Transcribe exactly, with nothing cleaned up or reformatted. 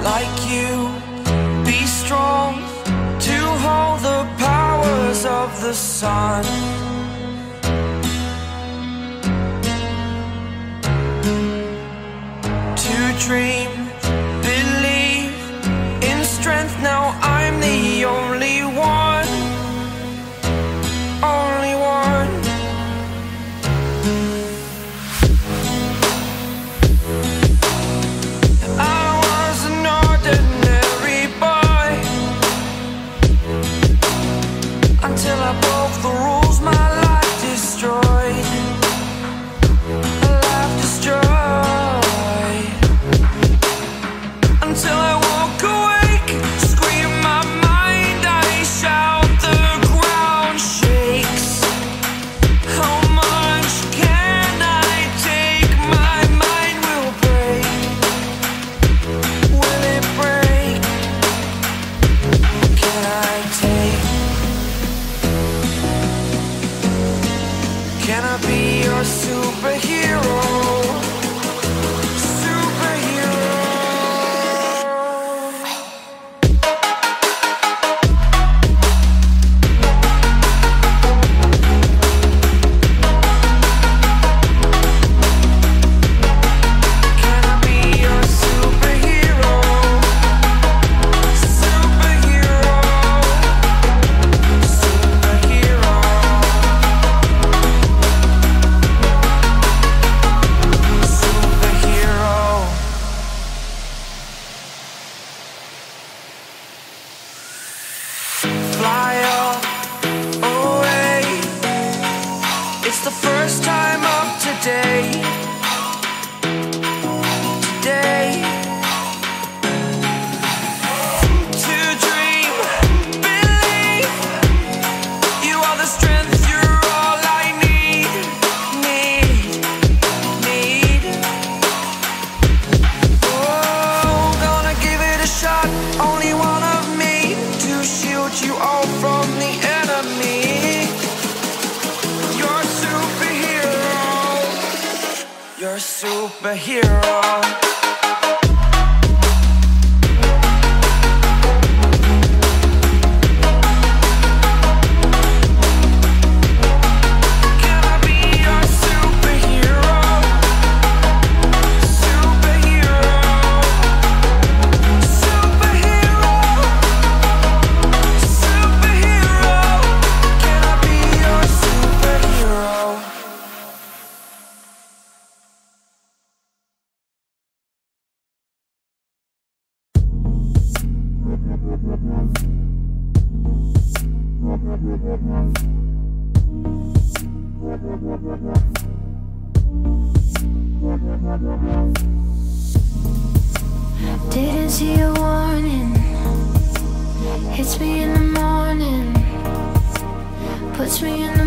like you, be strong to hold the powers of the sun. To dream, believe in strength, now I'm the only one, only one. I was an ordinary boy until I broke the rules, my life destroyed, a life destroyed. Until I walk awake, scream my mind, I shout, the ground shakes. How much can I take? My mind will break. Will it break? Can I take? Can I be your superhero? Fly up, away. It's the first time of today. Today. To dream, believe. You are the strength, you're all I need. Need, need. Oh, gonna give it a shot. Only one of me to shield you all from the enemy. You're a superhero. You're a superhero. Can I be your superhero? Superhero. Superhero. Superhero. Can I be your superhero? Didn't see a warning, hits me in the morning, puts me in the